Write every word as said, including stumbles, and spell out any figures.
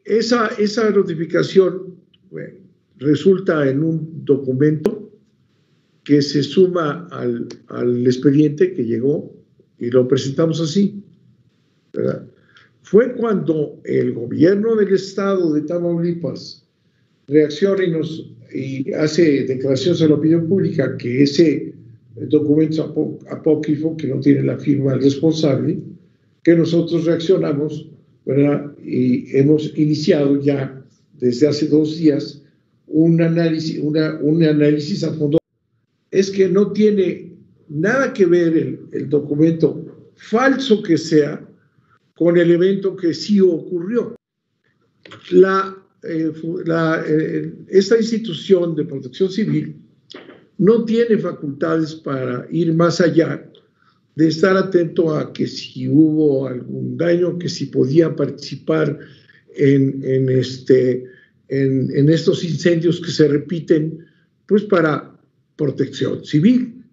esa, esa notificación bueno, resulta en un documento que se suma al, al expediente que llegó y lo presentamos así, ¿verdad? Fue cuando el gobierno del estado de Tamaulipas reacciona y, nos, y hace declaraciones a la opinión pública que ese documento apó, apócrifo, que no tiene la firma del responsable, que nosotros reaccionamos, ¿verdad? Y hemos iniciado ya desde hace dos días un análisis, una, un análisis a fondo. Es que no tiene nada que ver el, el documento, falso que sea, con el evento que sí ocurrió. La, eh, la, eh, esta institución de protección civil no tiene facultades para ir más allá de estar atento a que si hubo algún daño, que si podía participar en, en, este, en, en estos incendios que se repiten, pues para protección civil.